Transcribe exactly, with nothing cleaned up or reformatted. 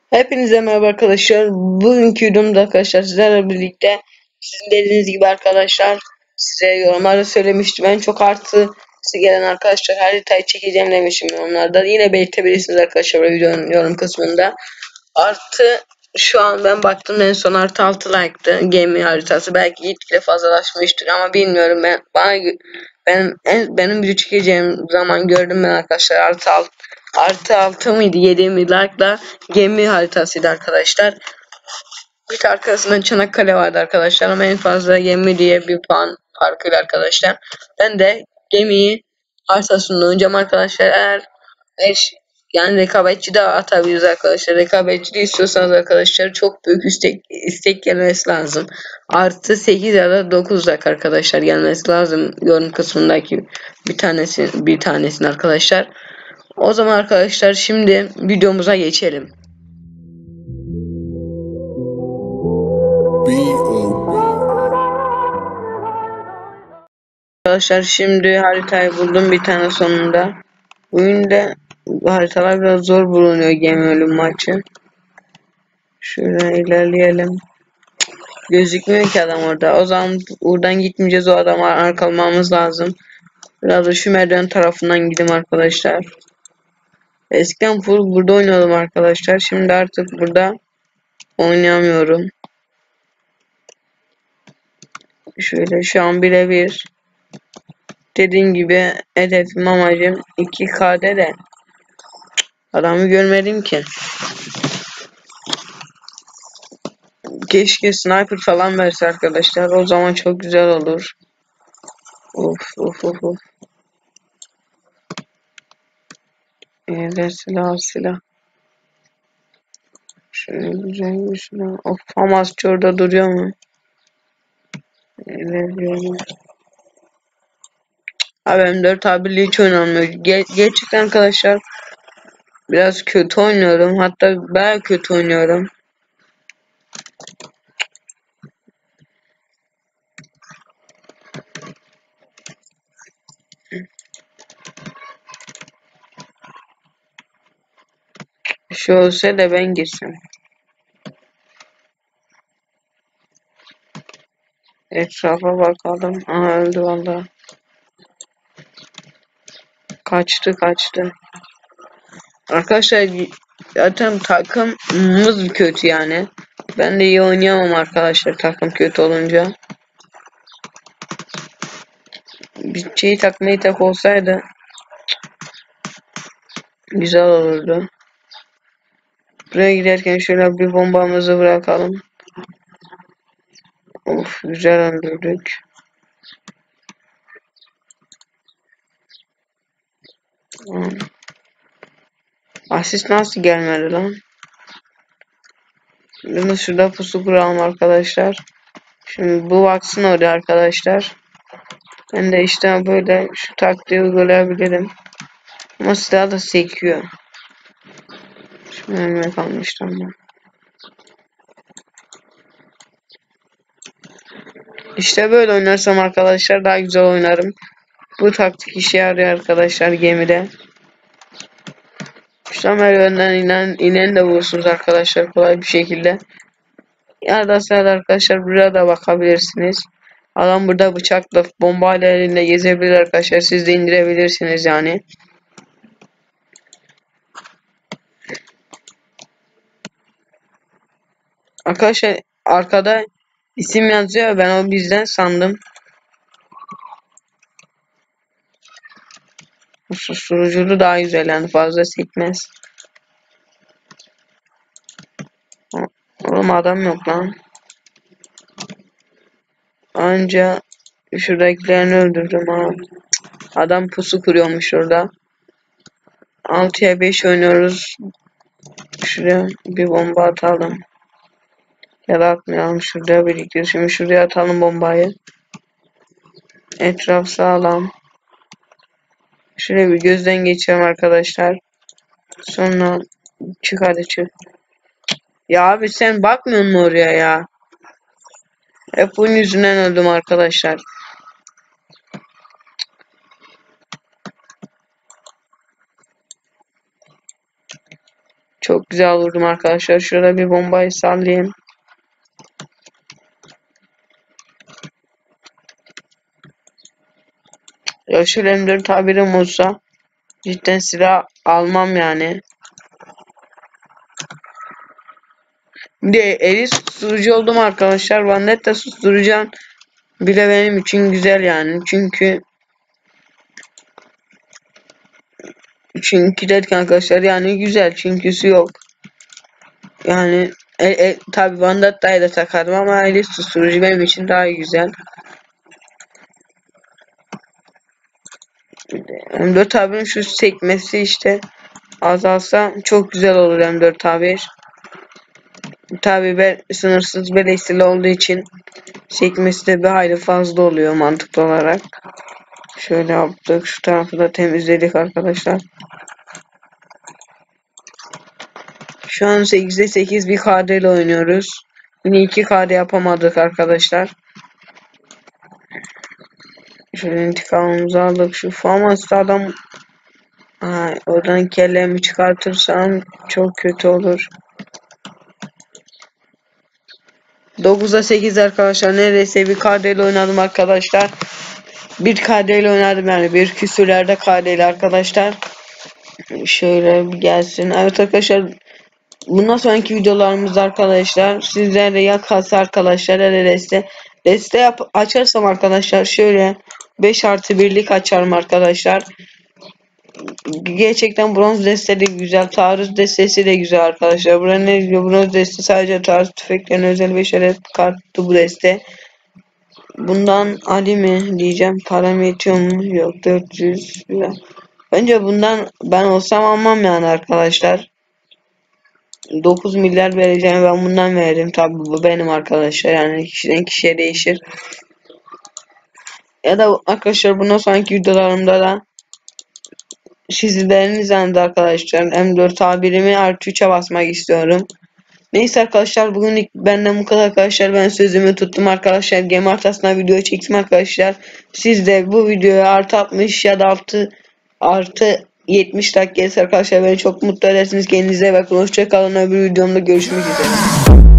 Hepinize merhaba arkadaşlar. Bugünkü videomda arkadaşlar sizlerle birlikte sizin dediğiniz gibi arkadaşlar size yorumlarda söylemiştim. En çok artı size gelen arkadaşlar haritayı çekeceğim demişim yorumlarda. Yine belirtebilirsiniz arkadaşlar videonun yorum kısmında. Artı şu an ben baktım en son artı altı like'tı gemi haritası. Belki gitgide fazlalaşmıştır ama bilmiyorum ben bana ben en, benim video çekeceğim zaman gördüm ben arkadaşlar artı altı artı altı mıydı yedi mi like'la gemi haritasıydı arkadaşlar. Bir arkasından Çanakkale vardı arkadaşlar ama en fazla gemi diye bir puan farkıyla arkadaşlar. Ben de gemiyi haritasını oynayacağım arkadaşlar. Eğer eş, yani rekabetçi de atabiliriz arkadaşlar. Rekabetçi de istiyorsanız arkadaşlar çok büyük istek, istek gelmesi lazım. Artı sekiz ya da dokuz dakika arkadaşlar gelmesi lazım yorum kısmındaki bir tanesi bir tanesini arkadaşlar. O zaman arkadaşlar şimdi videomuza geçelim. Arkadaşlar şimdi haritayı buldum bir tane sonunda. Oyunda haritalar biraz zor bulunuyor gemi ölüm maçı. Şuradan ilerleyelim. Gözükmüyor ki adam orada. O zaman oradan gitmeyeceğiz, o adamı arkalamamız lazım. Biraz da şu merdiven tarafından gideyim arkadaşlar. Eskiden full burada oynuyordum arkadaşlar. Şimdi artık burada oynayamıyorum. Şöyle şu an birebir. Dediğim gibi hedefim amacım iki K'de de adamı görmedim ki. Keşke sniper falan verse arkadaşlar, o zaman çok güzel olur. Of of of of. Evet, silah silah. Şöyle güzel bir silah. Of, Hamasçı orada duruyor mu? Evet diyorum. Abi M dört tabirliği hiç oynanmıyor. Ger gerçekten arkadaşlar biraz kötü oynuyorum. Hatta bayağı kötü oynuyorum. Şu olsa da ben girsem. Etrafa bakalım. Aha, öldü valla. Kaçtı kaçtı. Arkadaşlar zaten takımımız kötü yani. Ben de iyi oynayamam arkadaşlar takım kötü olunca. Bir şey takmayı tak olsaydı güzel olurdu. Buraya giderken şöyle bir bombamızı bırakalım. Of, güzel öldürdük. Hmm. Asist nasıl gelmedi lan? Şimdi şurada pusu kuralım arkadaşlar. Şimdi bu baksın oraya arkadaşlar. Ben de işte böyle şu taktiği uygulayabilirim. Ama silah da sekiyor. Şimdi önüme kalmıştı ama. İşte böyle oynarsam arkadaşlar daha güzel oynarım. Bu taktik işe yarıyor arkadaşlar gemide. Şu merdivenden inen, inen de vurursunuz arkadaşlar kolay bir şekilde. Ya da sırada arkadaşlar buraya da bakabilirsiniz. Adam burada bıçakla bombayla elinde gezebilir arkadaşlar. Siz de indirebilirsiniz yani. Arkadaşlar arkada isim yazıyor. Ben o bizden sandım. Bu susturuculu daha güzel yani, fazla sekmez. Oğlum adam yok lan. Anca şuradakilerini öldürdüm ha. Adam pusu kuruyormuş orada. altıya beş oynuyoruz. Şuraya bir bomba atalım. Ya da atmayalım, şuraya biriktir. Şimdi şuraya atalım bombayı. Etraf sağlam. Şuraya bir gözden geçelim arkadaşlar. Sonra çık, hadi çık. Ya abi sen bakmıyor musun oraya ya? Hep bunun yüzünden öldüm arkadaşlar. Çok güzel vurdum arkadaşlar. Şurada bir bombayı sallayayım. Ya şöyle M dört tabirim olsa cidden silah almam yani. Bir de eli susturucu oldum arkadaşlar. Vendetta susturacağım bile benim için güzel yani. Çünkü çünkü dedik arkadaşlar yani güzel. Çünküsü yok. Yani e, e, tabi Vendetta'yı da takarım ama eli susturucu benim için daha güzel. M dört abinin şu sekmesi işte azalsa çok güzel olur M dört abi. Tabi ben sınırsız beleşsili olduğu için sekmesi de bir hayli fazla oluyor mantıklı olarak. Şöyle yaptık. Şu tarafı da temizledik arkadaşlar. Şu an sekizde sekiz bir K D ile oynuyoruz. Yine iki K D yapamadık arkadaşlar. Şöyle intikamımızı aldık. Şu famaslı adam, ha, oradan kellemi çıkartırsam çok kötü olur. dokuza sekiz arkadaşlar, neredeyse bir K D ile oynadım arkadaşlar. Bir K D ile oynadım yani bir küsürlerde K D ile arkadaşlar. Şöyle bir gelsin. Evet arkadaşlar, bundan sonraki videolarımızda arkadaşlar sizlerle ya kasa arkadaşlar ya da deste deste yap açarsam arkadaşlar şöyle beş artı birlik açarım arkadaşlar. Gerçekten bronz destesi güzel, taarruz destesi de güzel arkadaşlar. Burada ne diyor? Bronz destesi sadece taarruz tüfeklerine özel beş adet kartı bu deste. Bundan Ali mi diyeceğim, param yetiyor mu? Yok, dört yüz lira. Bence bundan ben olsam almam yani arkadaşlar. dokuz milyar vereceğim, ben bundan veririm. Tabi bu benim arkadaşlar, yani kişiden kişiye değişir. Ya da arkadaşlar bundan sonraki videolarımda da sizleriniz yanında arkadaşlar M dört A birimi artı üçe basmak istiyorum. Neyse arkadaşlar, bugün benden bu kadar arkadaşlar. Ben sözümü tuttum arkadaşlar. Game Artas'ına video çektim arkadaşlar. Siz de bu videoya artı altmış ya da artı artı yetmiş dakika arkadaşlar beni çok mutlu edersiniz. Kendinize bakın. Hoşça kalın. Öbür videomda görüşmek üzere.